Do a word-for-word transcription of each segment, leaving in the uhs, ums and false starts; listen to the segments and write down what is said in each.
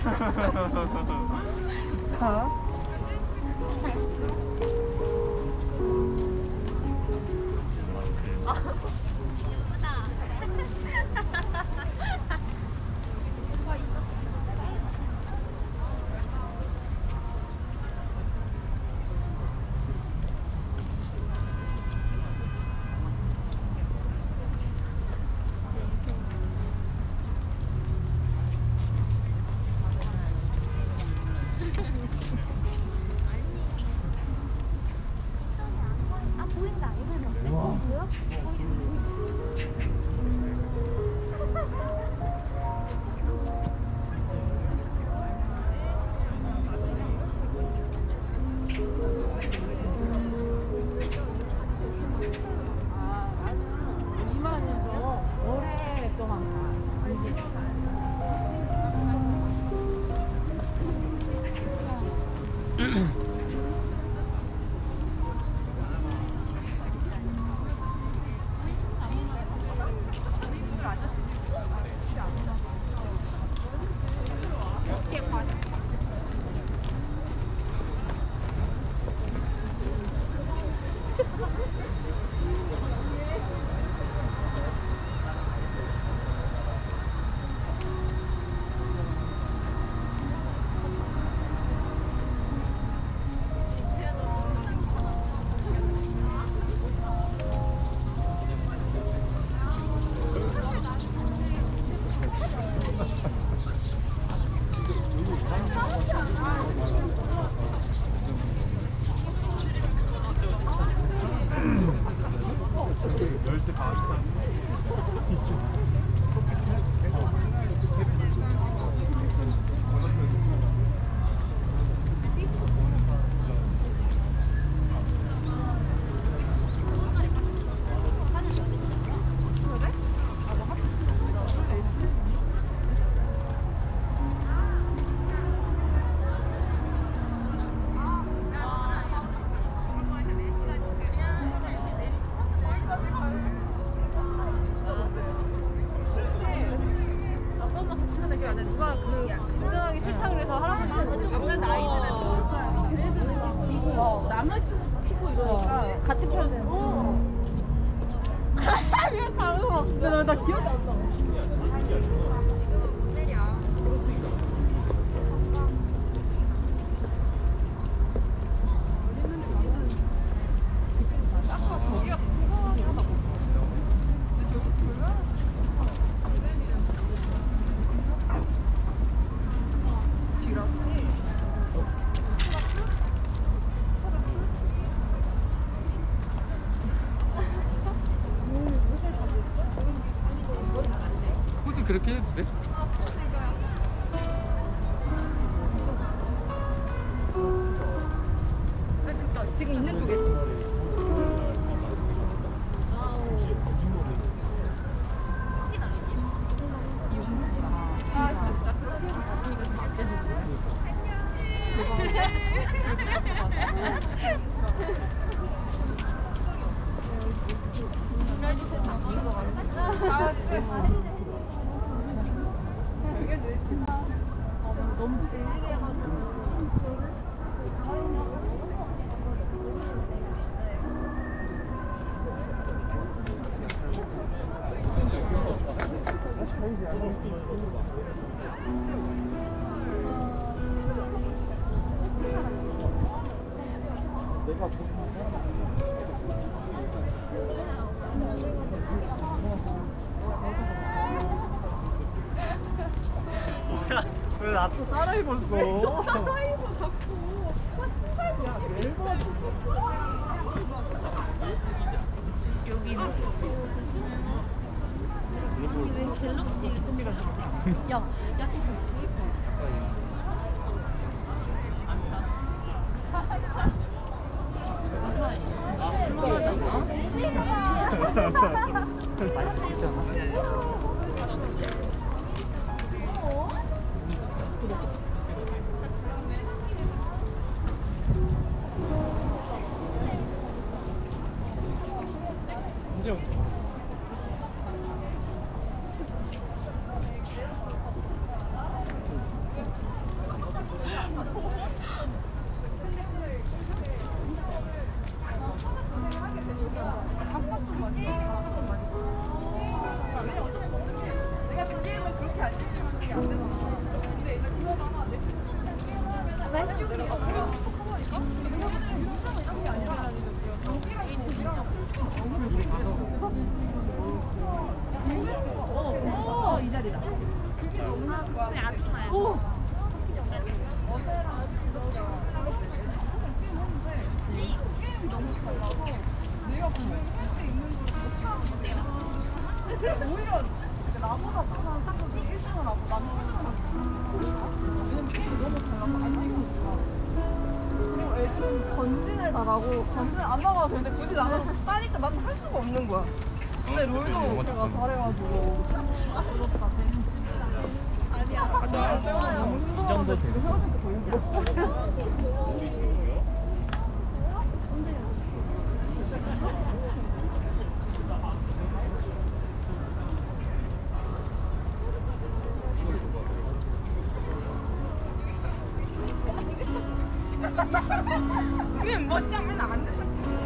진짜? 그렇게 해도 돼? 지금 있는 쪽에 너무 질리게 왜 나 또 따라 입었어? 또 따라 입어 자꾸. 와 신발이야. 여기 왜 갤럭시 야, 야 지금 이 자리다. 오. 내가 보면 일 등 있는 줄 못하는데 오히려 나보다 나는 딱 일 등을 하고 나는 일 등을 하고 왜냐면 게임이 너무 잘 나고 안 찍으니까 그리고 애들은 건진을 다 나고 건진을 안 나가도 되는데 굳이 나는 따니까 나는 할 수가 없는 거야. 근데 롤도 제가 잘해가지고 부럽다 재밌지. 아니야 가자. 이 정도 돼. 그냥 멋있으면 안 돼.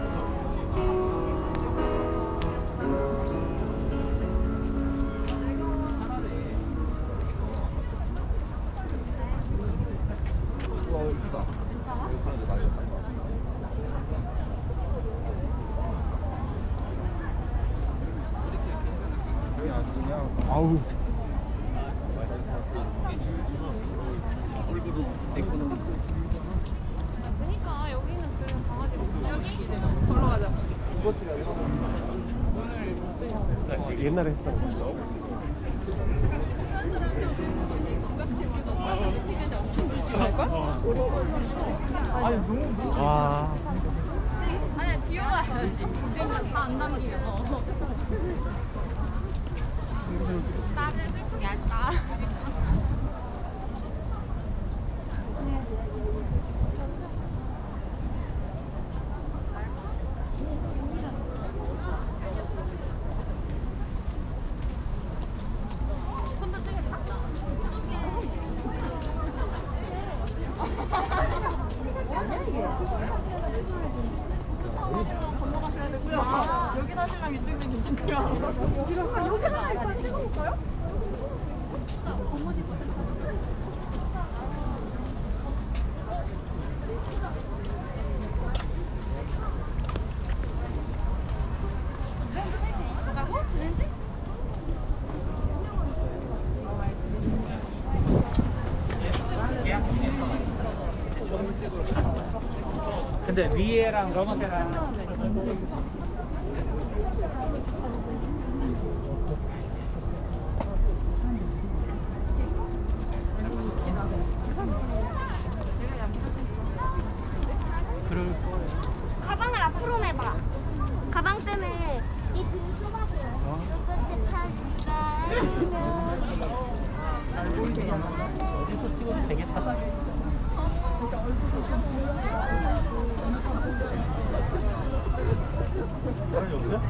아우. 그러니까 여기는 그 강아지 여기 걸어 가자. 옛날에 했던 거. 아니 너무 와. 아니 뒤로 가야지. 다안 남기면. 어. 나를 슬프게 하지 마. 아, 여기 하시면 이쪽은 괜찮고요. 여기가 여기 하나 일단 찍어볼까요? 근데 위에랑 러너테랑 그럴 거예요. 가방을 앞으로 내봐. 가방 때문에 이 등이 좁아져요. 어디서 찍어도 되겠다. 다른 여보세요?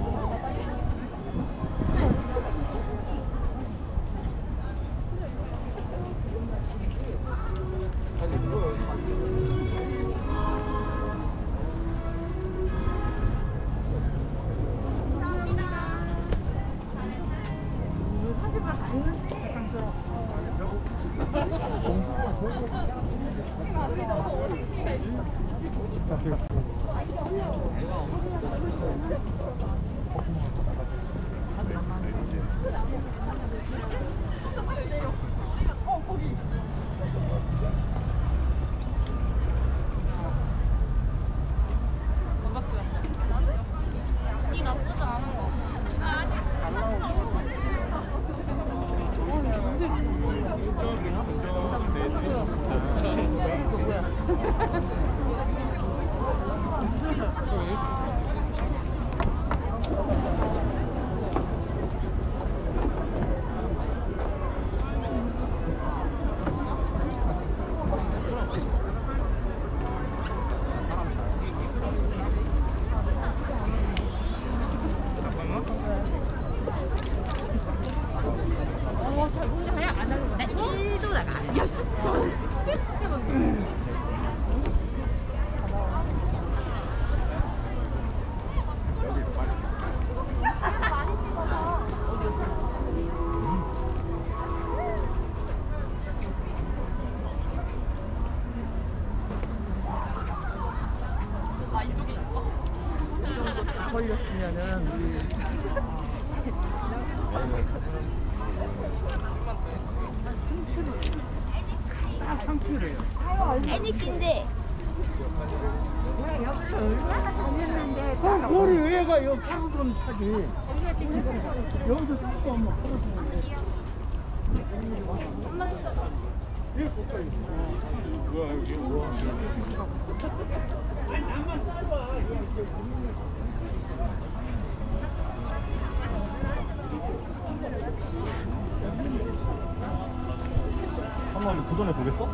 어 거기. 이 나쁘지 않은 거. 그냥 안 하는 거. 네, 일도 나가. 야, 진짜. 걸렸으면은 딱 삼 킬로예요. 애니끼인데 여기서 얼마나 다녔는데. 그 우리 왜가 여기 파고들면 타지. 여기서 뚫고 한번 풀어주는데. 뭐야 여기? 한번 도전해 보겠어?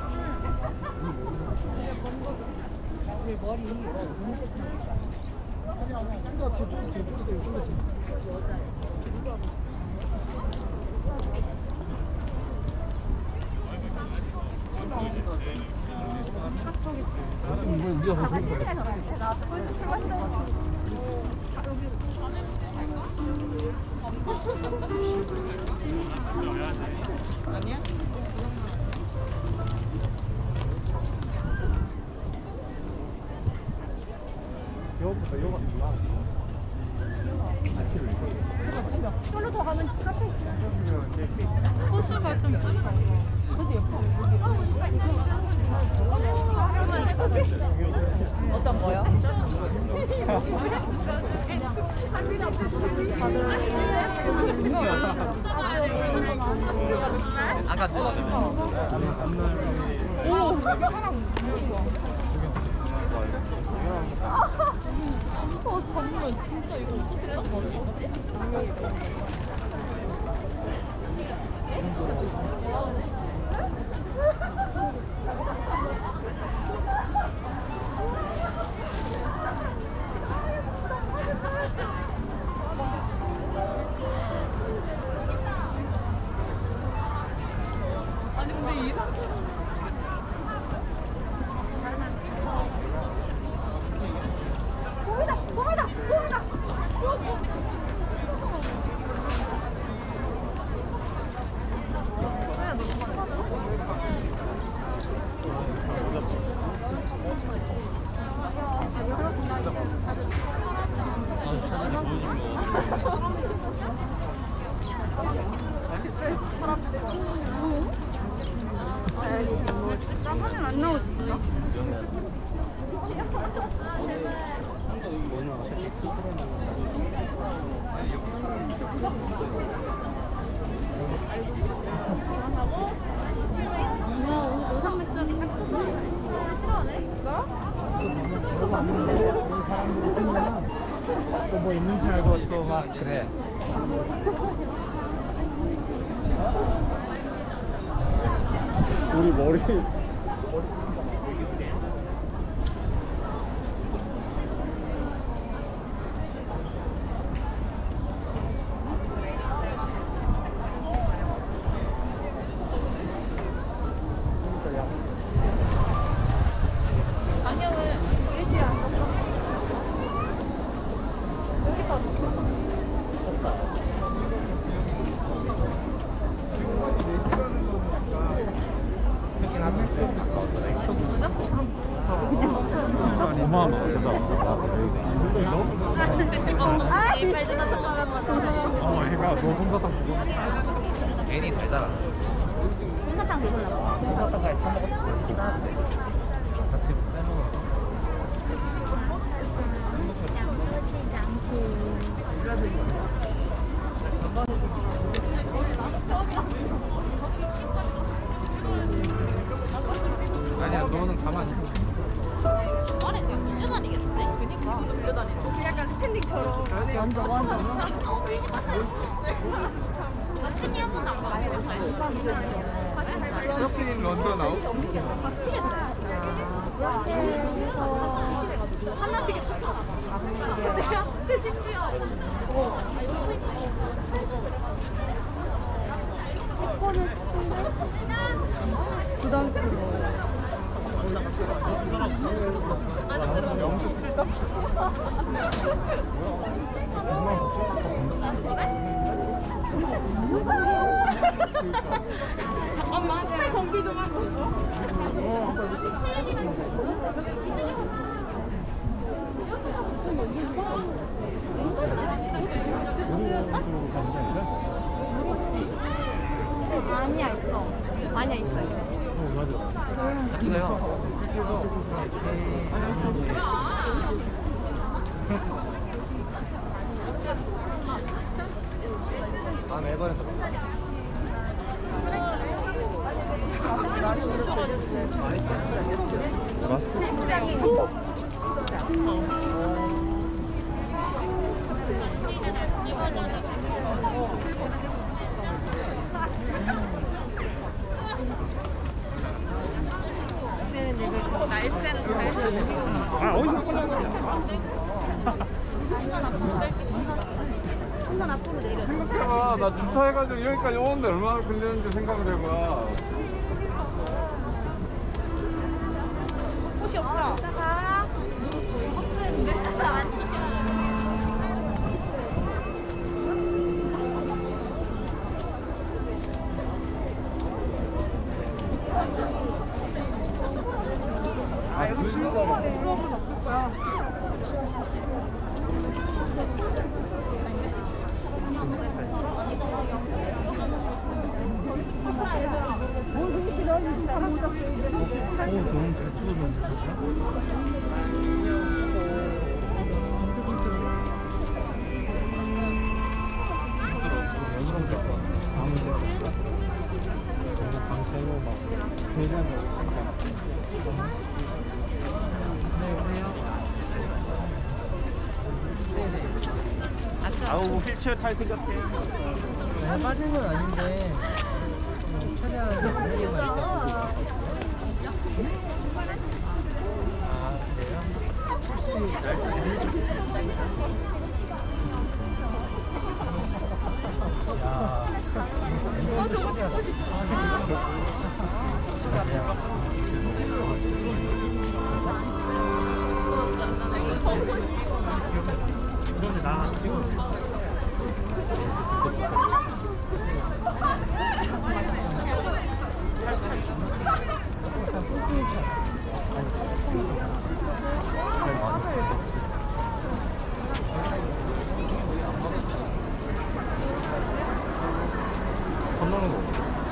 이거부터 이거 같은가? 아치를 별로 더 가면 카페 코스가 좀 작아. 그지 예뻐. 어떤 거요? 아까 오, 사람 어, 잠깐만, 진짜 이거 어떻게 딱 맞췄지? 아니, 근데 이 상태로 거기다! 거기다! 거기다! 나 화면 안 나오지? 엄마 오늘 노상 맥주하기 딱 좋다. 싫어하네? 별거 없는데 그런 사람들이 있으면 또 뭐 있는 줄 알고 또 막 그래. 우리 머리 안경을 일찍 안 썼어. 여기 다 어마어마하다. 아, 이 발주가 잠깐만. 어, 얘가 너 솜사탕 그거 괜히 달달하. 솜사탕 드셨나 봐. 솜사탕까지 처먹었을 때 같이 빼먹어. 아니야, 너는 가만히 있어. 말해, 그냥 밀려다니겠는데? 그니까 밀려다니는 거기 약간 스탠딩처럼 완전 완전 나 신이 한 번도 안 가봤어. 서핑 런던 아웃? 미치겠다. 하나씩 내가 심지어 부담스러워. 영수 칠삼? 잠깐만 팔 정비 좀 하고 있어. 아니야 있어. 아니야 있어. 어 맞아. 같이 가요. 아, 매번에 마스크. 아, 어디서 끝난 거야? 한번 앞으로 내려. 생각해봐. 나 주차해가지고 여기까지 오는데 얼마나 걸리는지 생각을 해봐. 꽃이 없다. 가. 없는데 안 지켜. 아, 여기 줄서만에 수업은 없을 거야. 어, 너무 잘 찍어줬는데. 아우, 휠체어 탈 생각해. 빠진 건 아닌데 최대한 분위기만 있다. 아 그래요? 그런데 나 이거 건너는 거.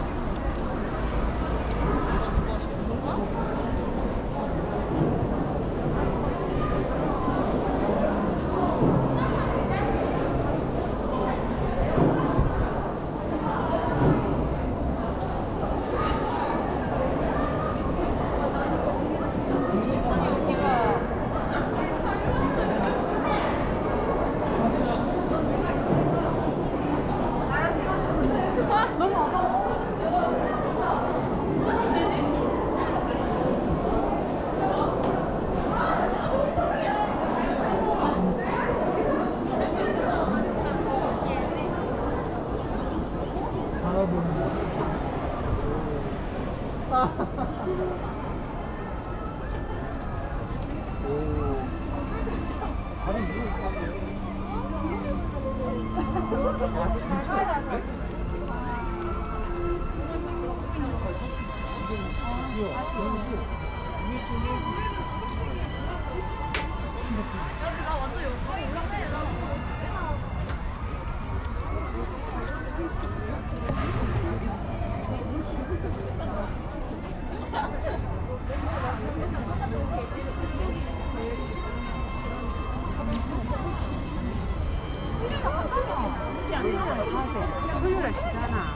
토요일에 쉬잖아.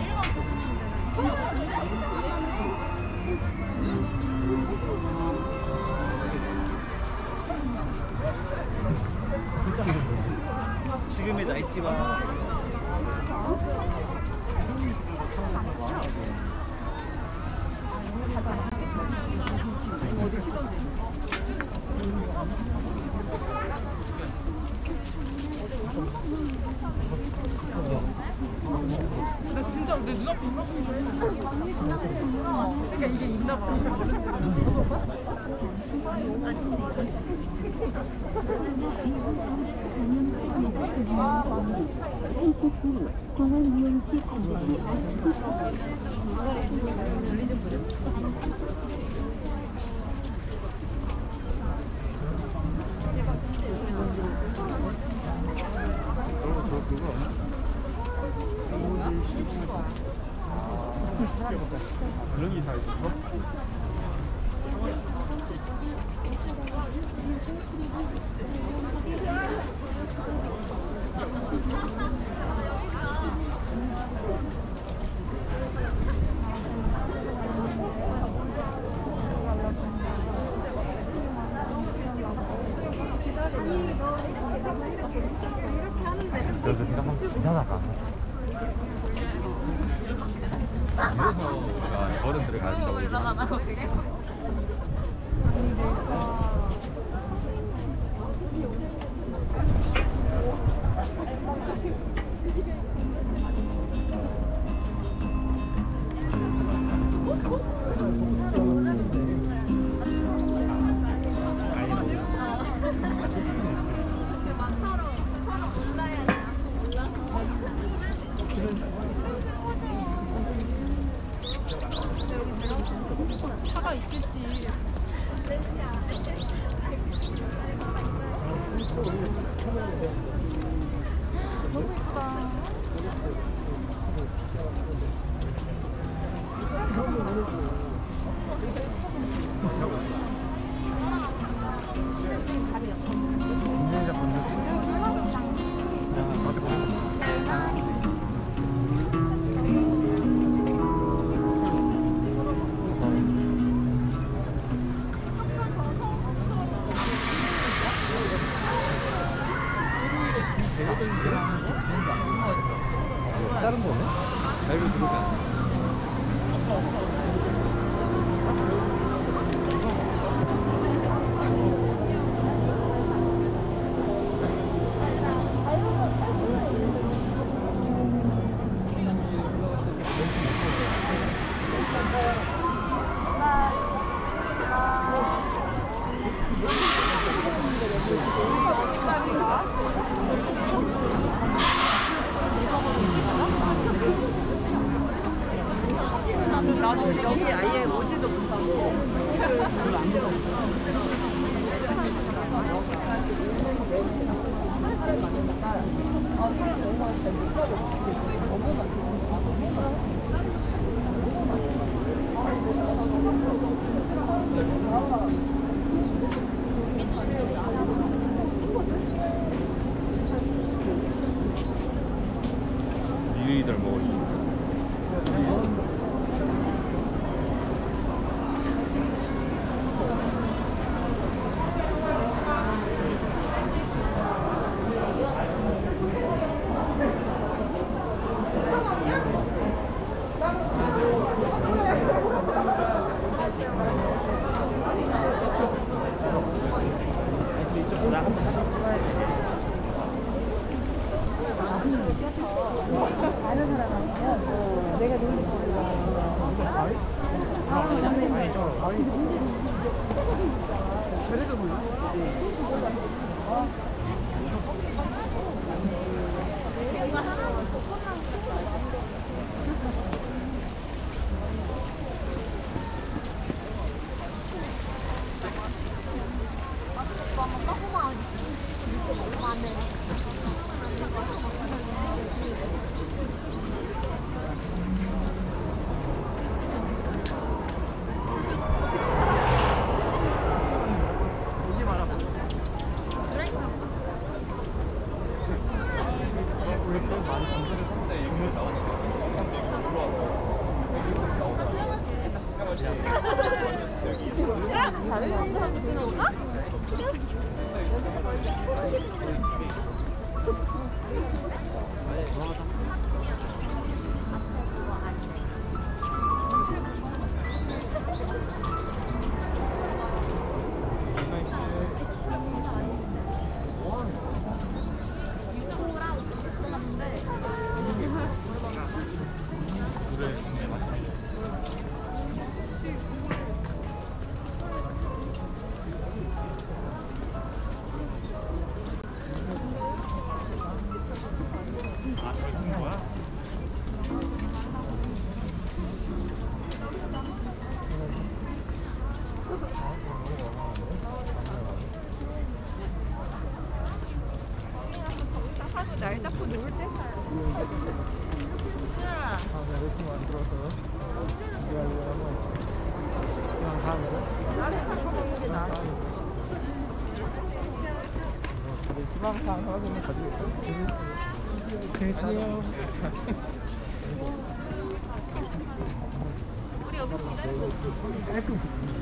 지금의 날씨와 근데 진짜 내 눈앞에 이만큼 그러니까 이게 있나 봐. 공원 이용 시 반드시 마스크 저, 저, 그거 아니야? 다 있었어? 그래서 생각하면 진짜 나가. 이래서 우리가 어른들을 가진다고 얘기하는 차가 있겠지. 너무 예쁘다. 김민자 건너지? 나한테 보내는 거. 다른 거네? 라이브 들어오지 나도 여기 아예 오지도 못하고. 미리들 먹어주니까. 다른 사람들하고 들어오나? 날 잡고 놀 때 사요. 아, 네, 이렇게 만들어서 이거 하려면 희망사항 하나만 가지고 있어. 안녕. 우리 여기서 기다리고 깔끔.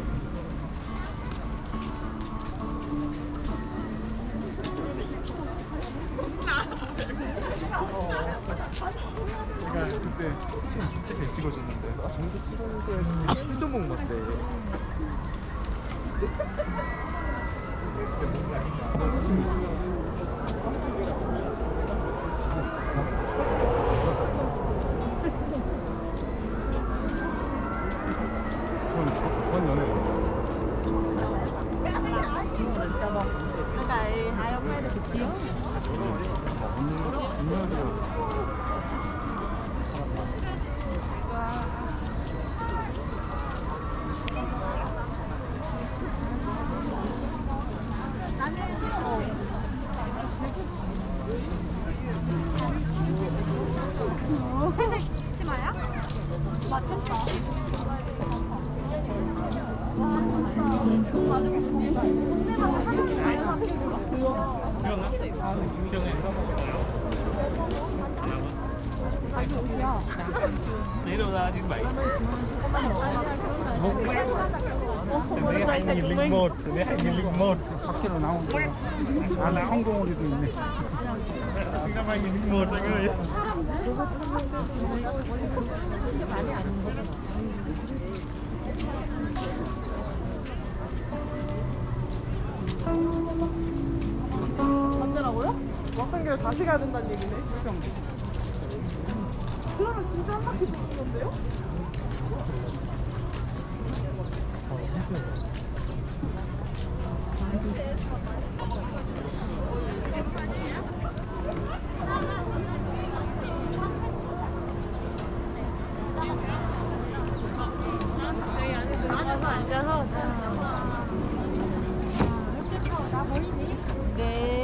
내가 그때 사진 진짜 잘 찍어줬는데 아 정도 찍었는데 실전목 맞대. 원 연애. cái hai ông này được xíu 회색 치마야? 맞췄다 내려놔 지금 많이. 내 할머니 링못, 내 할머니 링못. 밖으로 나온 거. 아, 성공으로도 있네. 내가 많이 링못 이거. 맞더라고요? 막상 길을 다시 가야 된다는 얘기네. 그러면 집에 한 바퀴 도는 건데요? 여기 안에 들어가서 앉아서 나 보이니? 네